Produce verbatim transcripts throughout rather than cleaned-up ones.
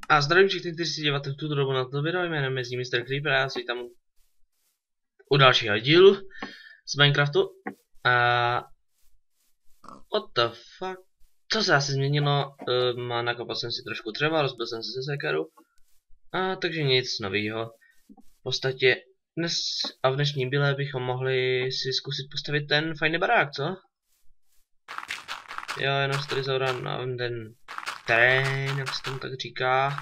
A zdravím všechny, kteří si díváte v tuto dobu na to video, jménem je mister Creeper a já si tam u dalšího dílu z Minecraftu. A what the fuck? Co se asi změnilo? Uh, nakopal jsem si trošku dřeva, rozbil jsem si se sekaru. A takže nic novýho. V podstatě dnes a v dnešním díle bychom mohli si zkusit postavit ten fajný barák, co? Jo, jenom se tady zaurám na ten terén, jak se tomu tak říká.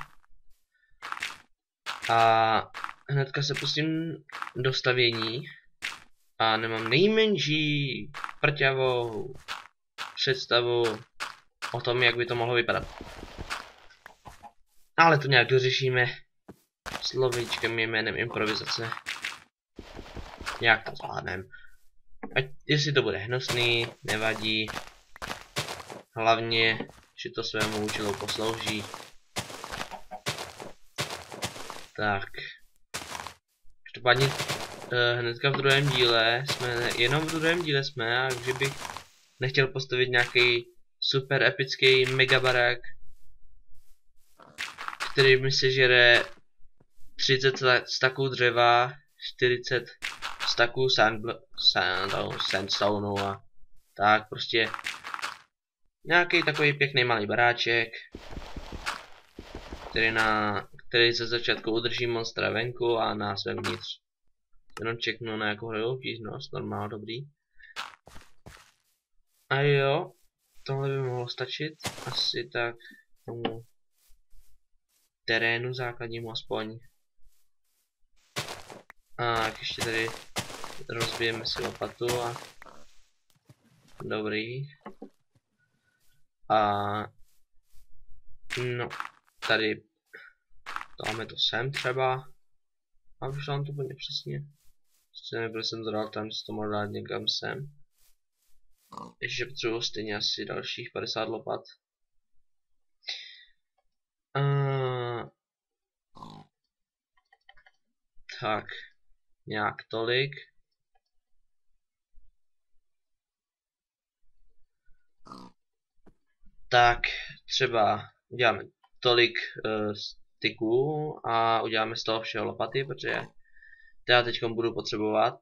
A hnedka se pustím do stavění. A nemám nejmenší prťavou představu o tom, jak by to mohlo vypadat. Ale to nějak dořešíme slovíčkem jménem improvizace. Nějak to zvládnem. Ať jestli to bude hnusný, nevadí. Hlavně, že to svému účelu poslouží. Tak. Každopádně hnedka v druhém díle jsme, jenom v druhém díle jsme, a že bych nechtěl postavit nějaký super epický mega barák, který mi sežere třicet staků dřeva, čtyřicet staků sandstone a tak prostě nějaký takový pěkný malý baráček, který, na, který ze začátku udrží monstra venku a nás vevnitř. Jenom čeknu na jakou hrajou obtížnost, normál, dobrý. A jo, tohle by mohlo stačit, asi tak tomu terénu základnímu aspoň. A ještě tady rozbijeme si lopatu a dobrý. A no, tady dáme to sem třeba. A už vám to úplně přesně. Ještě nebyl jsem zrál tam, že to mohl dát někam sem. Ještě potřebuji stejně asi dalších padesát lopat. Uh, tak, nějak tolik. Tak, třeba uděláme tolik uh, styků a uděláme z toho všeho lopaty, protože to já teď budu potřebovat.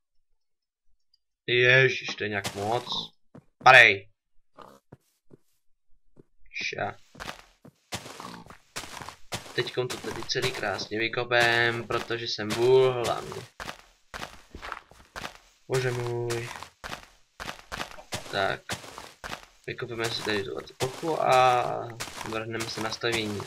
Ježiš, to je nějak moc. Padej! Ša. Teďkom to tady celý krásně vykopem, protože jsem vůl hlavně. Bože můj. Tak. Vykopeme si tady tuhle plochu a vrhneme se na stavění.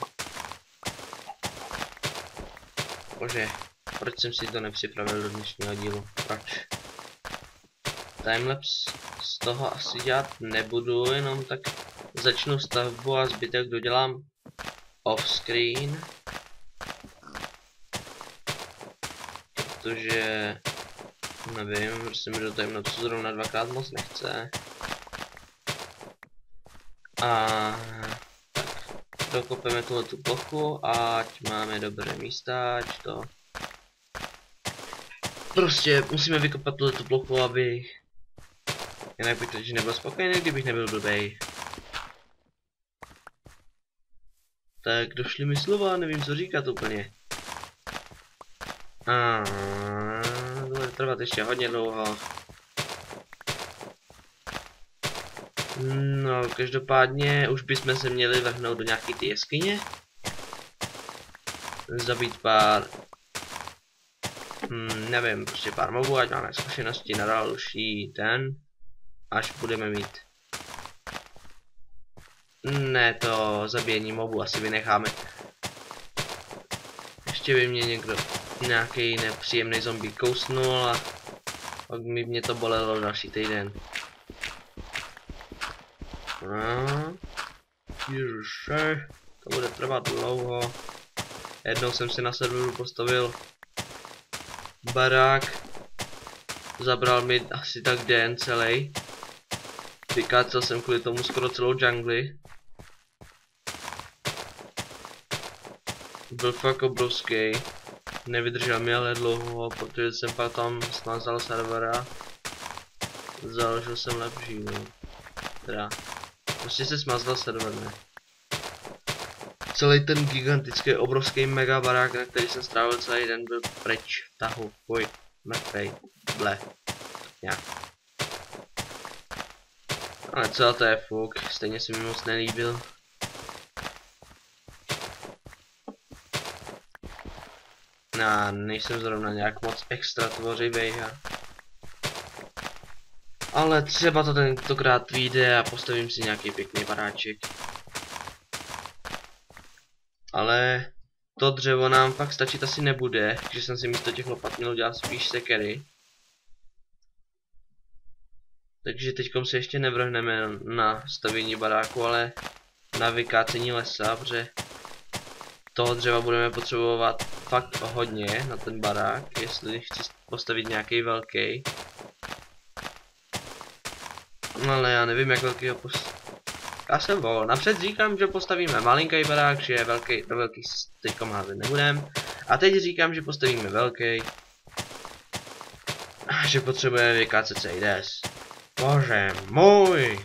Bože, proč jsem si to nepřipravil do dnešního dílu? Proč? Timelapse z toho asi dělat nebudu, jenom tak začnu stavbu a zbytek dodělám off-screen. Protože nevím, protože mi do timelapse zrovna dvakrát moc nechce. A tak, dokopeme tuhle tu plochu, ať máme dobré místa, ať to... Prostě musíme vykopat tuhle tu plochu, aby... Jinak bych teď nebyl spokojený, kdybych nebyl blbej. Tak došly mi slova, nevím co říkat úplně. A to bude trvat ještě hodně dlouho. No, každopádně už bychom se měli vrhnout do nějaké ty jeskyně. Zabít pár... Hmm, nevím, prostě pár mobů, ať máme zkušenosti na další ten. Až budeme mít... Ne, to zabíjení mobu asi vynecháme. Ještě by mě někdo nějaký nepříjemný zombie kousnul a pak by mě to bolelo další týden. No. Ježiše, to bude trvat dlouho. Jednou jsem si na serveru postavil barák. Zabral mi asi tak den celý. Vykácel jsem kvůli tomu skoro celou džungli. Byl fakt obrovský. Nevydržel mi ale dlouho, protože jsem pak tam smazal servera. Založil jsem lepší, no. Teda. Prostě se smazal server, ne. celý ten gigantický, obrovský mega barák, na který jsem strávil celý den, byl pryč v tahu. Fuj, mrtvej, ble, nějak. Ale co to je fuk, stejně se mi moc nelíbil. No, nejsem zrovna nějak moc extra tvořivý. Ale třeba to tentokrát vyjde a postavím si nějaký pěkný baráček. Ale to dřevo nám fakt stačit asi nebude, že jsem si místo těch lopat měl dělat spíš sekery. Takže teďkom se ještě nevrhneme na stavění baráku, ale na vykácení lesa, protože toho dřeva budeme potřebovat fakt hodně na ten barák, jestli chci postavit nějaký velký. Ale já nevím, jak velký ho postavit. Já jsem vol. Napřed říkám, že postavíme malinký barák, že velký, do velký teďkom házet nebudem. A teď říkám, že postavíme velký. A že potřebujeme vykácet celý des. Bože můj!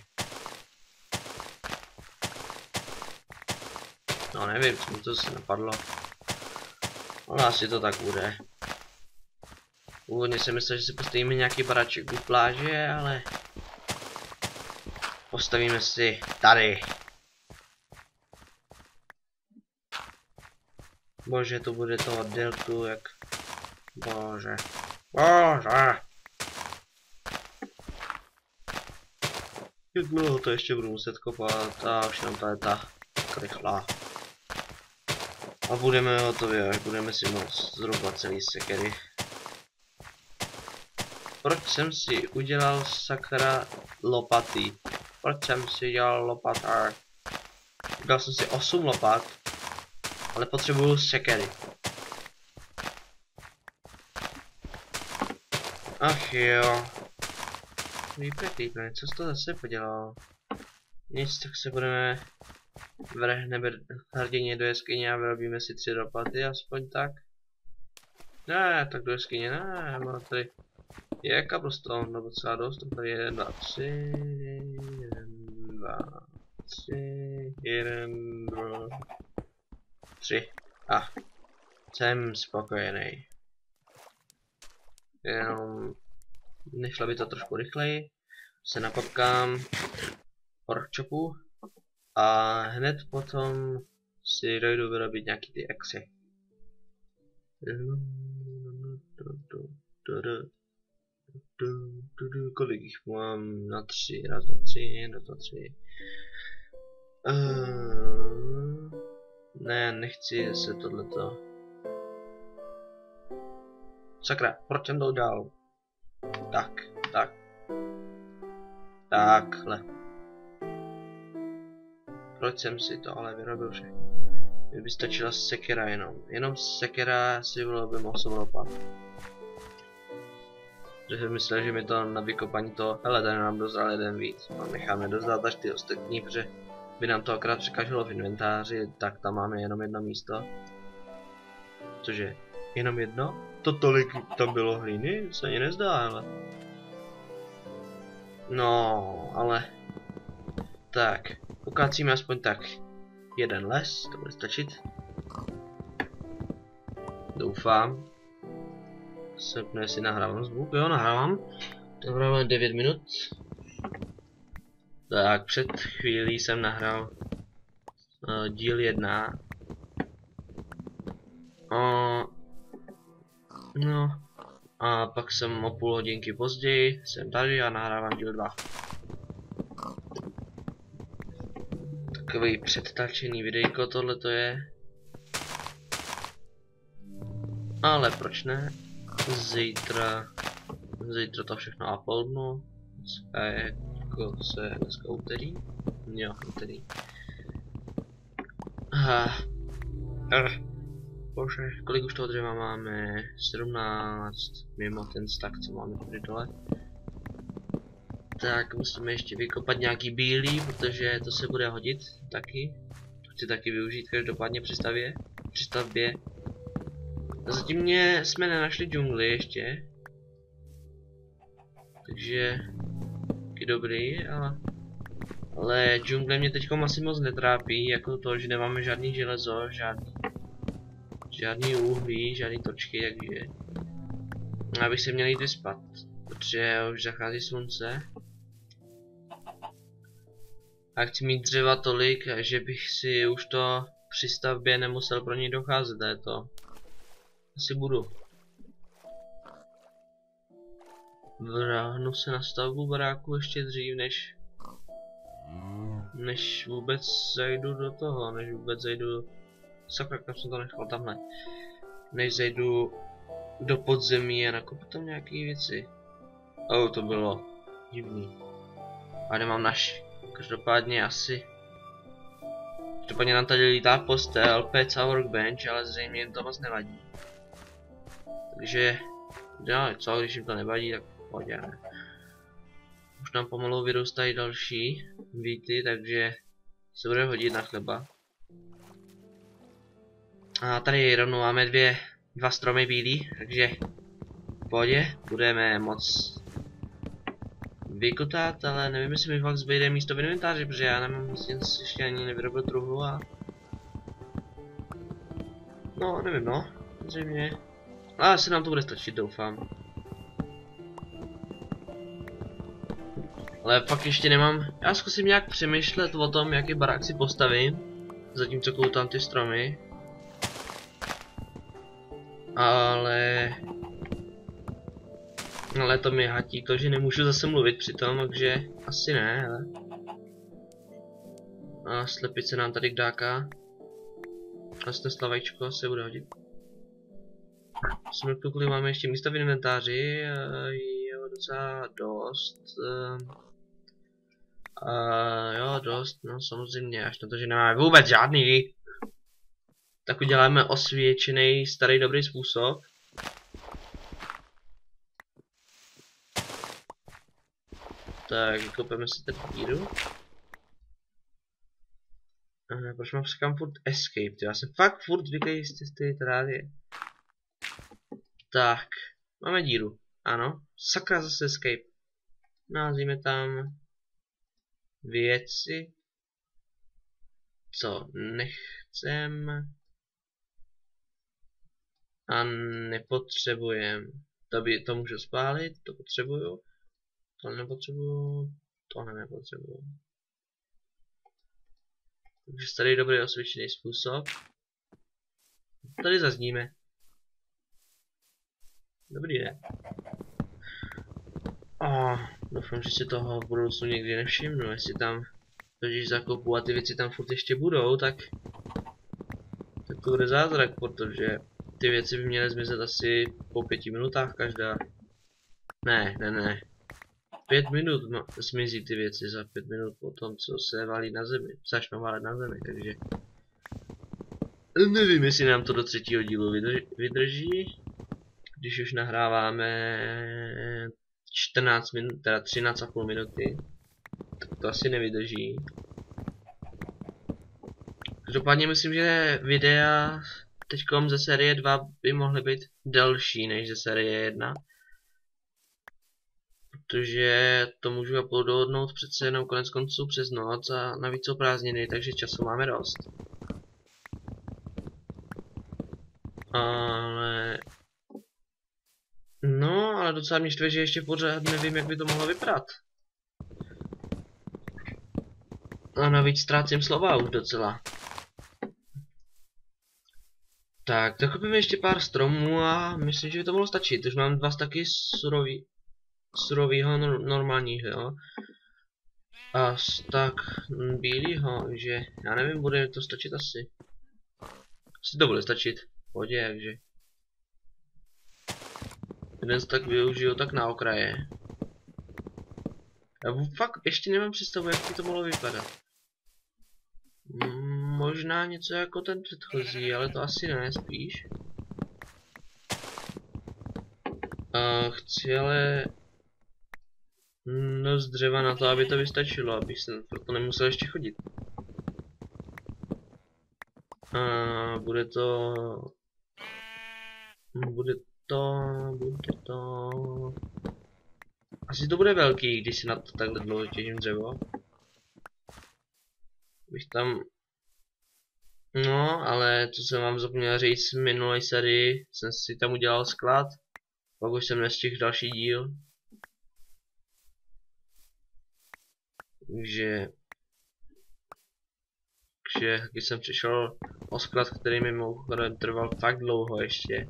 No nevím, co mi to se napadlo. Ale asi to tak bude. Původně jsem myslel, že si postavíme nějaký baráček u pláže, ale postavíme si tady. Bože, to bude toho deltu, jak... Bože. Bože. Jak dlouho to ještě budu muset kopat a už jenom tady ta krychlá. A budeme hotovi, až budeme si moct zhruba celý sekery. Proč jsem si udělal sakra lopaty? Proč jsem si dělal lopata? Udělal jsem si osm lopat, ale potřebuju sekery. Ach jo. Lípe, lípe, co jsi to zase podělal? Nic, tak se budeme vrhneme hrdině do jeskyně a vyrobíme si tři lopaty, aspoň tak. Ne, tak do jeskyně ne, má tady je cobblestone, no docela dost, tady jeden, dva, tři, jeden, dva, tři, jeden, dva, tři. A, ah, jsem spokojený. Jenom nešlo by to trošku rychleji, se napapkám pork-chopu a hned potom si dojdu vyrobit nějaký ty exy. Kolik jich mám? Na tři, raz, dva, tři, raz, dva, tři. Uh, ne, nechci se tohleto. Sakra, proč jsem to udělal? Tak, tak. Takhle. Proč jsem si to ale vyrobil všechno? Mně by stačila sekera jenom. Jenom sekera si vyrobím osm lopat. Že jsem myslel, že mi to na vykopání to, hele, tady nám dozral jeden víc. No, necháme dozrat až ty ostatní, protože by nám to akorát překáželo v inventáři, tak tam máme jenom jedno místo. Cože? Jenom jedno? To tolik tam bylo hlíny? Se ani nezdá, ale. No, ale. Tak, ukácíme aspoň tak jeden les, to bude stačit. Doufám. Sepnu, jestli nahrávám zvuk, jo, nahrávám. Nahrávám devět minut. Tak, před chvílí jsem nahrál uh, díl jedna. Uh, no, a pak jsem o půl hodinky později, jsem tady a nahrávám díl dva. Takový předtačený videjko tohle to je. Ale proč ne? Zítra, zítra to všechno uploadnu. A jako se dneska úterý? Jo, úterý. Ah. Ah. Bože, kolik už toho dřeva máme? sedmnáct, mimo ten stack, co máme tady dole. Tak musíme ještě vykopat nějaký bílý, protože to se bude hodit taky. To chci taky využít každopádně při stavbě. Při stavbě. Zatím mě jsme nenašli džungli ještě. Takže taky dobrý, ale Ale džungle mě teďkom asi moc netrápí, jako to, že nemáme žádný železo, žádný, žádný uhlí, žádný točky, takže já bych se měl jít vyspat, protože už zachází slunce. A chci mít dřeva tolik, že bych si už to při stavbě nemusel pro něj docházet, je to. Asi budu. Vrahnu se na stavbu baráku ještě dřív, než než vůbec zajdu do toho, než vůbec zajdu, sakra, kam jsem to nechal, tamhle. Než zajdu do podzemí a nakopu tam nějaký věci. Oh, to bylo divný. A nemám naš. Každopádně asi. Každopádně nám tady lítá postel, pec a workbench, ale zřejmě jim to moc nevadí. Takže, no, co, když jim to nevadí, tak pojď, ne. Už nám pomalu vyrůstají další víty, takže se bude hodit na chleba. A tady rovnou máme dvě, dva stromy bílý, takže v pohodě budeme moc vykutat, ale nevím, jestli mi fakt zbyde místo v inventáři, protože já nemám nic, ještě ani nevyrobil truhlu a... No, nevím, no, zřejmě. Ale asi nám to bude stačit, doufám. Ale fakt ještě nemám, já zkusím nějak přemýšlet o tom, jaký barák si postavím, zatímco koutám ty stromy. Ale... Ale to mi hatí to, že nemůžu zase mluvit přitom, takže asi ne, ale... A slepice nám tady kdáka. A ten slavejčko se bude hodit. Smrknu, kolik máme ještě místa v inventáři, je docela dost. Uh, jo, dost, no samozřejmě, až na to, že nemáme vůbec žádný. Tak uděláme osvědčený starý dobrý způsob. Tak, vykopeme si tady díru. Uh, proč mám říkám furt escape, já jsem fakt furt zvyklý z ty tady. Tak, máme díru, ano, sakra zase escape. Názvíme tam věci, co nechcem a nepotřebujem. To, by, to můžu spálit, to potřebuju, to nepotřebuju, tohle nepotřebuju. Takže tady dobrý osvědčený způsob. Tady zazníme. Dobrý, ne? A doufám, že si toho v budoucnu někdy nevšimnu, jestli tam totiž zakopu a ty věci tam furt ještě budou, tak tak to bude zázrak, protože ty věci by měly zmizet asi po pěti minutách každá. Ne, ne, ne. Pět minut zmizí ty věci za pět minut po tom, co se valí na zemi, začnou válet na zemi, takže nevím, jestli nám to do třetího dílu vydrží, když už nahráváme čtrnáct minut, teda třináct a půl minuty, tak to asi nevydrží. Každopádně myslím, že videa teďkom ze série dva by mohly být delší než ze série jedna. Protože to můžu uploadnout přece jenom konec konců přes noc a navíc jsou prázdniny, takže času máme dost. Ale... No, ale docela mě štve, že ještě pořád nevím, jak by to mohlo vypadat. A navíc ztrácím slova už docela. Tak, zakopíme ještě pár stromů a myslím, že by to mohlo stačit. Už mám dva staky surový, surovýho normálního, jo. A stak bílýho, že já nevím, bude to stačit asi. Asi to bude stačit, pohodě, jakže. Jeden stak využiju tak na okraje. Já fakt ještě nemám představu, jak by to mohlo vypadat. Možná něco jako ten předchozí, ale to asi ne, spíš. A chci ale dost dřeva na to, aby to vystačilo, abych se proto nemusel ještě chodit. A bude to... Bude to... Bude to... Asi to bude velký, když si na to takhle dlouho těžím dřevo. bych tam... No, ale co jsem vám zapomněl říct, v minulé sérii jsem si tam udělal sklad, pak už jsem nestihl další díl. Takže... Takže taky jsem přišel o sklad, který mi mimochodem trval fakt dlouho ještě.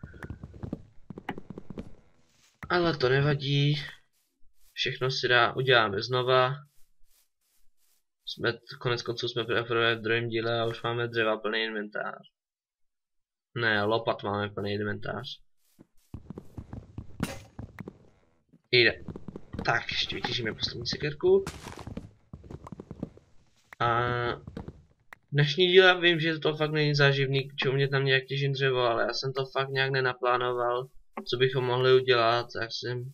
Ale to nevadí. Všechno si dá, uděláme znova. Jsme, konec konců jsme prvé v druhém díle a už máme dřeva plný inventář. Ne, lopat máme plný inventář. Jde. Tak, ještě vytěžíme poslední sekerku. A dnešní díl, já vím, že to fakt není záživný, k čemu mě tam nějak těžím dřevo, ale já jsem to fakt nějak nenaplánoval, co bychom mohli udělat, tak jsem...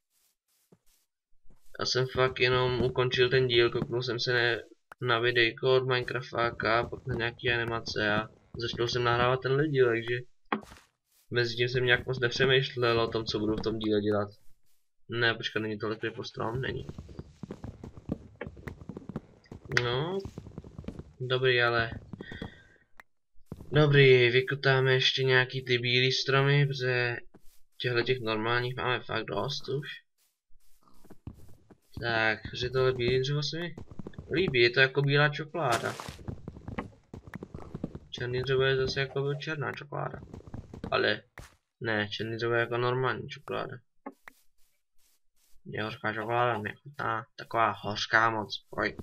Já jsem fakt jenom ukončil ten díl, kouknul jsem se ne, na videjko od Minecraftáka, pak na nějaký animace a začal jsem nahrávat tenhle díl, takže... Mezi tím jsem nějak moc nepřemýšlel o tom, co budu v tom díle dělat. Ne, počkat, není tohle creeper strom? Není. No... Dobrý, ale... Dobrý, vykutáme ještě nějaký ty bílý stromy, protože těchto těch normálních máme fakt dost už. Tak, že tohle bílý dřevo se mi líbí, je to jako bílá čokoláda. Černý dřevo je zase jako černá čokoláda. Ale ne, černý dřevo je jako normální čokoláda. Je hořká čokoláda, nechutná, taková hořká moc, poj.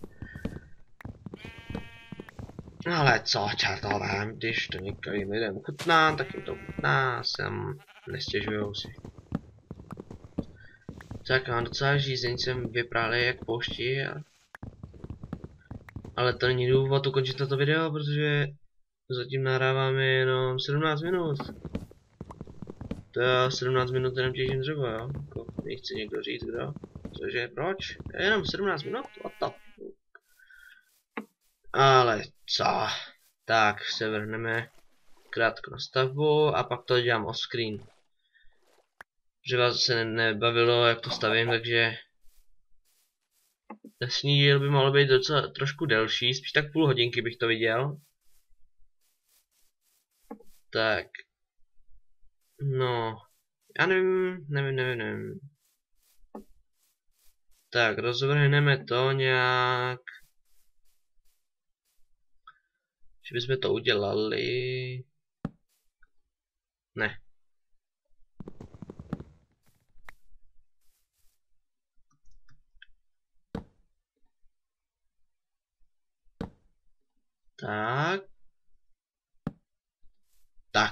Ale co čertovém, když to některým lidem chutná, tak jim to chutná, jsem nestěžujou si. Tak mám docela žízeň, jsem vyprávěl jak pouští, ale... ale to není důvod ukončit toto video, protože zatím nahráváme jenom sedmnáct minut. To já sedmnáct minut jenom těžím dřevo, jo? Jako, nechci někdo říct, kdo? Cože, proč? Jenom sedmnáct minut? What the fuck? Ale co? Tak se vrhneme krátko na stavbu a pak to dělám off screen. Že vás se nebavilo, jak to stavím, takže dnešní díl by mohl být docela trošku delší, spíš tak půl hodinky bych to viděl. Tak. No. Já nevím, nevím, nevím, nevím. Tak, rozvrhneme to nějak. Že bychom to udělali. Ne. Tak. Tak.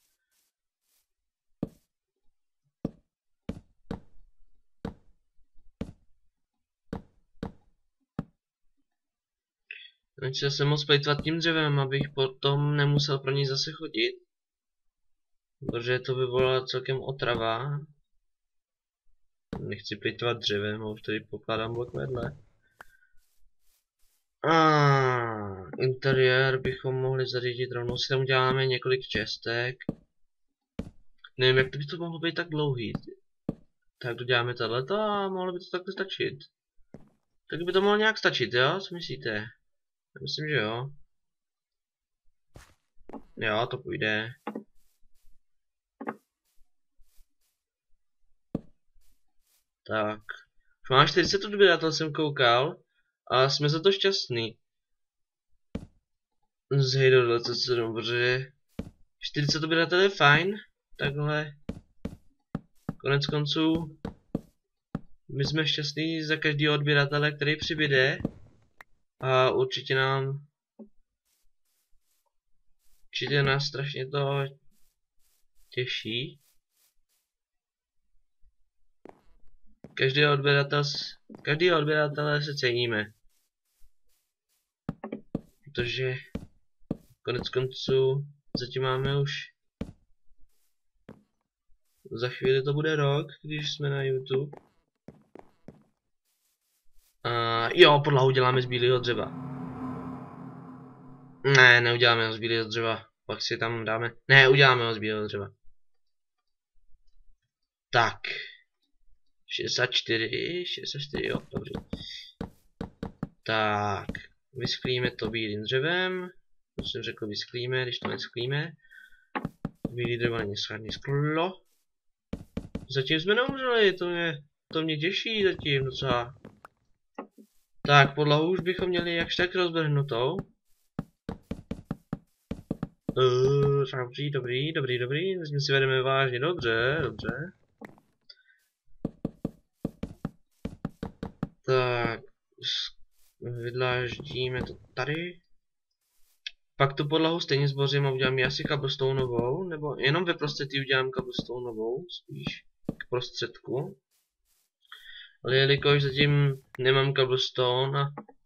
Nechci se moc plejtvat tím dřevem, abych potom nemusel pro něj zase chodit. Protože to by byla celkem otrava. Nechci plejtvat dřevem, a už tady pokládám blok vedle. A interiér bychom mohli zařídit rovnou, si tam uděláme několik čestek. Nevím, jak to by to mohlo být tak dlouhý. Tak doděláme tohleto a mohlo by to takhle stačit. Tak by to mohlo nějak stačit, jo? Co myslíte? Já myslím, že jo. Jo, to půjde. Tak. Už mám čtyřicet odběratel, jsem koukal. A jsme za to šťastný. Z Halo dvacet sedm, protože čtyřicet odběratel je fajn. Takhle. Konec konců. My jsme šťastní za každého odběratele, který přibyde. A určitě nám... Určitě nás strašně to těší. Každý odběratel, každý odběratele se ceníme. Protože konec konců zatím máme už... Za chvíli to bude rok, když jsme na YouTube. A jo, podlahu děláme z bílého dřeva. Ne, neuděláme ho z bílého dřeva. Pak si tam dáme... Ne, uděláme ho z bílého dřeva. Tak. šedesát čtyři, šedesát čtyři, jo, dobře. Tak. Vysklíme to bílým dřevem. To jsem řekl vysklíme, když to nesklíme. Bílý dřevo není schádný sklo. Zatím jsme neumřeli, to mě, to mě těší zatím docela. Tak, podlahu už bychom měli jakž tak rozbrhnutou. Uh, dobrý, dobrý, dobrý, dobrý, my si vedeme vážně, dobře, dobře. Tak, vydláždíme to tady. Pak tu podlahu stejně zbořím a udělám ji asi cobblestoneovou, nebo jenom ve prostředí udělám cobblestoneovou, spíš k prostředku. Ale jelikož zatím nemám cobblestone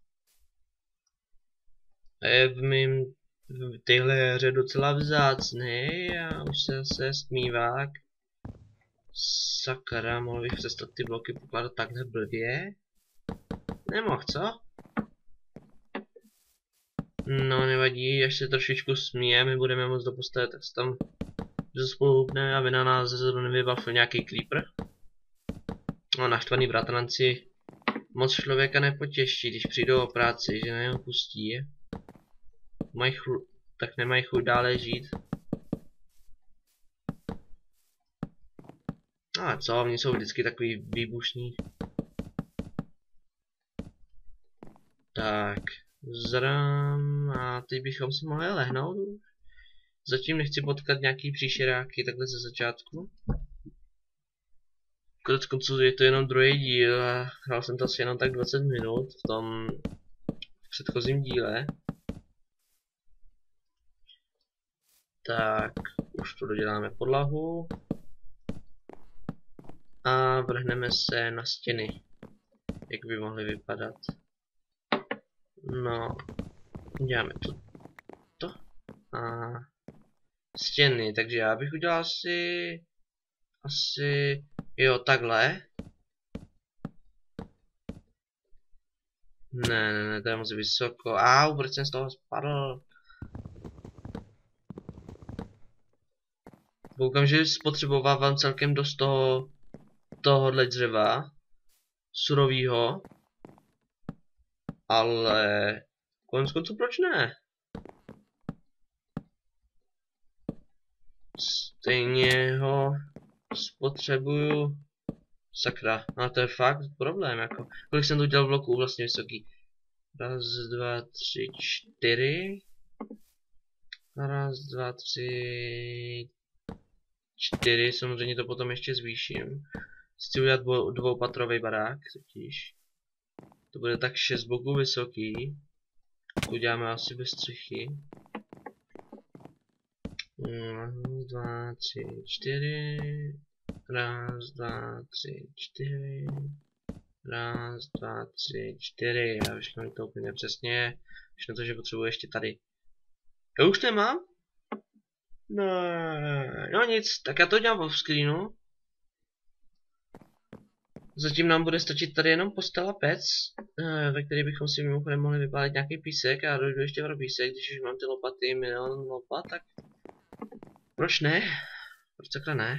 a je v mým v téhle hře docela vzácný a už se zase stmívá. Sakra, mohl bych přestat ty bloky pokládat takhle blbě? Nemohl, co? No nevadí, až se trošičku smíjeme, budeme moc dopostavit, tak se tam zaspolupneme, aby na nás zase nevybavil nějaký creeper. No, naštvaný bratranci moc člověka nepotěší, když přijdou o práci, že na něho pustí. Mají chlu, tak nemají chuť dále žít. A co, oni jsou vždycky takový výbušní. Tak, zrám a teď bychom si mohli lehnout. Zatím nechci potkat nějaký příšeráky takhle ze začátku. Konec konců je to jenom druhý díl a hrál jsem to asi jenom tak dvacet minut v tom v předchozím díle. Tak, už tu doděláme podlahu. A vrhneme se na stěny. Jak by mohly vypadat. No, děláme to. To. A stěny, takže já bych udělal asi... Asi... Jo, takhle. Ne, ne, ne, to je moc vysoko. Au, proč jsem z toho spadl? Koukám, že spotřebovávám celkem dost toho... tohohle dřeva. Surovýho. Ale... konec konců proč ne? Stejně ho... spotřebuju. Sakra, a to je fakt problém, jako. Kolik jsem tu udělal bloků vlastně vysoký? Raz, dva, tři, čtyři. Raz, dva, tři, čtyři, samozřejmě to potom ještě zvýším. Chci udělat dvou, dvoupatrový barák, totiž. To bude tak šest bloků vysoký. To uděláme asi bez střechy. Raz, dva, tři, čtyři. Raz, dva, tři, čtyři. Raz, dva, tři, čtyři. Já vyšlo to úplně přesně. Vyšlo to, že potřebuji ještě tady. Já už nemám? No, no nic, tak já to dělám off screenu. Zatím nám bude stačit tady jenom postel a pec, ve který bychom si mimochodem mohli vypálit nějaký písek a dojdu ještě pro písek, když už mám ty lopaty, milion lopat, tak proč ne? Proč takhle ne?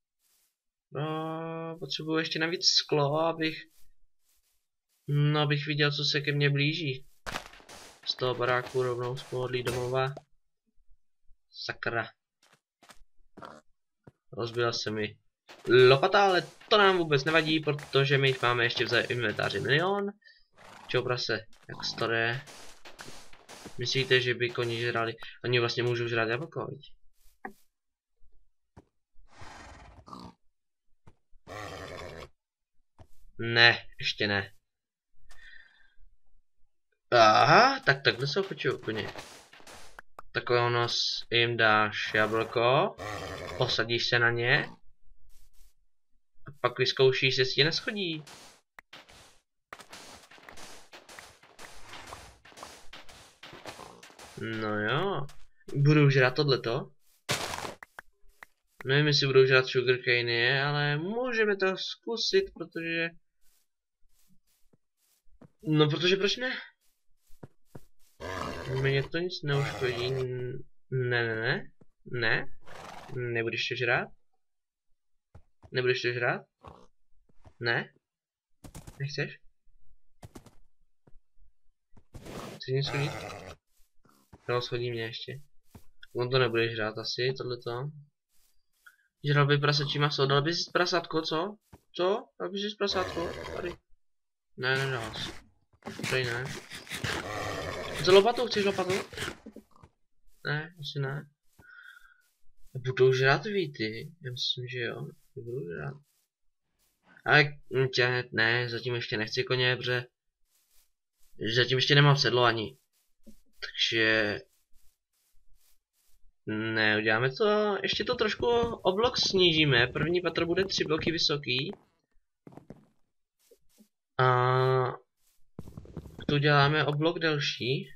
No, potřebuji ještě navíc sklo, abych no, abych viděl, co se ke mně blíží. Z toho baráku rovnou z pohodlí domova. Sakra. Rozbila se mi lopata, ale to nám vůbec nevadí, protože my jich máme ještě v inventáři milion. Čau prase, jak staré. Myslíte, že by koni žrali? Oni vlastně můžou žrát jablko, viď? Ne, ještě ne. Aha, tak takhle se ochočují koně. Takové nos jim dáš jablko, posadíš se na ně a pak vyzkoušíš, jestli neschodí. No jo, budou žrát tohleto. Nevím, jestli budou žrát sugarcane, ale můžeme to zkusit, protože... No, protože proč ne? Mně to nic neuškodí. Ne, ne, ne. Ne. Nebudeš to žrát? Nebudeš to žrát? Ne? Nechceš? Chceš něco schodit? Jo, schodí mě ještě. On to nebudeš hrát asi, tohleto. Žral by prasečí maso, dal bys si prasátko, co? Co? Dal bys si prasátko? Tady. Ne, nedal jsi. Tady ne. Co lopatou? Chceš lopatu? Ne, asi ne. Budou žrát víty? Já myslím, že jo. Budou žrát. Ale tě, ne, zatím ještě nechci koně, protože zatím ještě nemám sedlo ani. Takže ne, uděláme to, ještě to trošku o blok snížíme. První patro bude tři bloky vysoký. A to děláme o blok delší.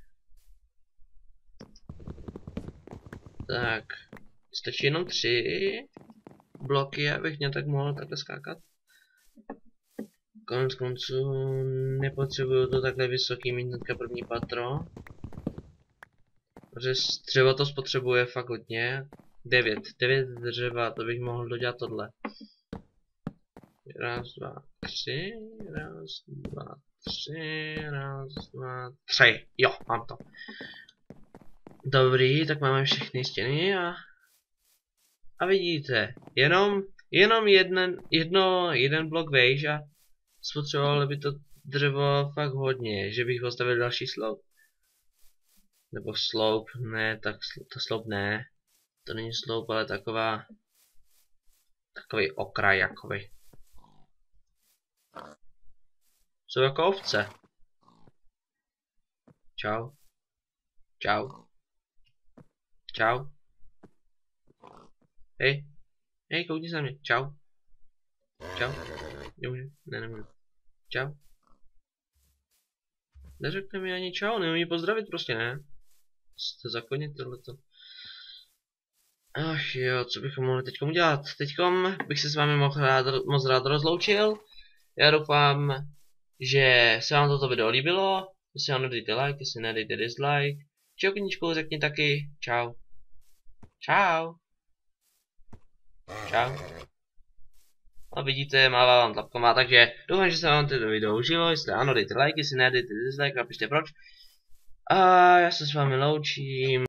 Tak, stačí jenom tři bloky, abych mě tak mohl takhle skákat. Konec konců nepotřebuju to takhle vysoký mít hnedka první patro. Protože dřevo to spotřebuje fakt hodně. Devět, devět dřeva, to bych mohl dodělat tohle. Raz, dva, tři, raz, dva, tři, raz, dva, tři. Jo, mám to. Dobrý, tak máme všechny stěny a... A vidíte, jenom, jenom jeden, jedno, jeden blok vejš a spotřeboval by to dřevo fakt hodně, že bych postavil další sloup. Nebo sloup, ne, tak to sloup ne. To není sloup, ale taková... Takový okraj jakoby. Jsou jako ovce. Čau. Čau. Čau. Hej. Hej, koukni se na mě. Čau. Čau. Nemůžu. Ne, nemůžu. Čau. Neřekne mi ani čau, neumí pozdravit prostě, ne? Jste zakonit tohleto. Ach jo, co bychom mohli teďkom udělat? Teďkom bych se s vámi mohl rád, moc rád rozloučil. Já doufám, že se vám toto video líbilo. Jestli vám nedejte like, jestli nedejte dislike. Čaukničku řekni taky. Čau. Čau. Čau. A vidíte, mává vám tlapkama, takže doufám, že se vám toto video užilo. Jestli ano, dejte like, jestli ne, dejte dislike, napište proč. A já se s vámi loučím.